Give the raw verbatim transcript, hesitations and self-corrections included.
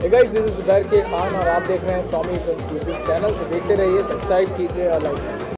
Guys, this is Zubair के खान और आप देख रहे हैं स्वामी फिल्म्स यूट्यूब चैनल। से देखते रहिए, सब्सक्राइब कीजिए और लाइक कीजिए।